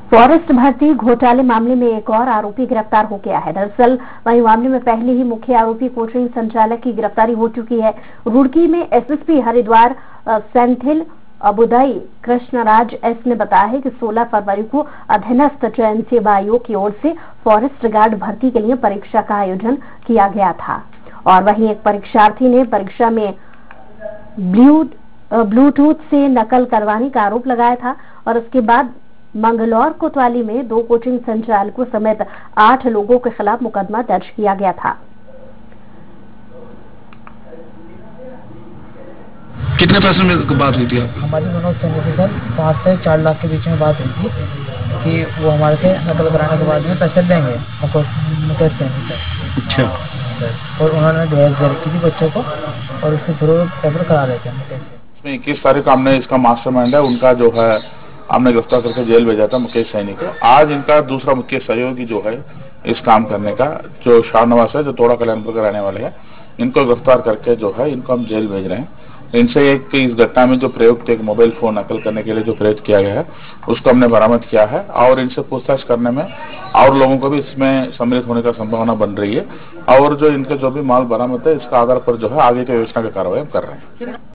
Forest भर्ती घोटाले मामले में एक और आरोपी गिरफ्तार हो गया है। दरअसल वही मामले में पहले ही मुख्य आरोपी कोचिंग संचालक की गिरफ्तारी हो चुकी है। रुड़की में एसएसपी हरिद्वार सेंथिल अबुदई कृष्णराज एस ने बताया है कि 16 फरवरी को अधीनस्थ चयन सेवा आयोग की ओर से फॉरेस्ट गार्ड भर्ती के लिए परीक्षा का आयोजन किया गया था और वहीं एक परीक्षार्थी ने परीक्षा में ब्लूटूथ से नकल करवाने का आरोप लगाया था और उसके बाद मंगलौर कोतवाली में 2 कोचिंग संचालकों समेत 8 लोगों के खिलाफ मुकदमा दर्ज किया गया था। कितने पैसे में बात हुई थी आप? हमारी दोनों चंद्र से सर 5 से 4 लाख के बीच में बात हुई थी कि वो हमारे से नकल कराने के बाद में पैसे देंगे मुकेश सैनी सर। अच्छा। और उन्होंने भेज की थी बच्चों को और उसके थ्रू पेपर करा रहे थे। इसमें 21 तारीख को हमने इसका मास्टरमाइंड है उनका जो है हमने गिरफ्तार करके जेल भेजा था मुकेश सैनी को। आज इनका दूसरा मुख्य सहयोगी जो है इस काम करने का जो शाहनवाज है जो तोड़ा कल्याणपुर के रहने वाले हैं, इनको गिरफ्तार करके जो है इनको हम जेल भेज रहे हैं। इनसे एक इस घटना में जो प्रयोग थे एक मोबाइल फोन नकल करने के लिए जो प्रयोग किया गया है उसको हमने बरामद किया है और इनसे पूछताछ करने में और लोगों को भी इसमें सम्मिलित होने का संभावना बन रही है और जो इनके जो भी माल बरामद है इसका आधार पर जो है आगे की योजना की कार्रवाई हम कर रहे हैं।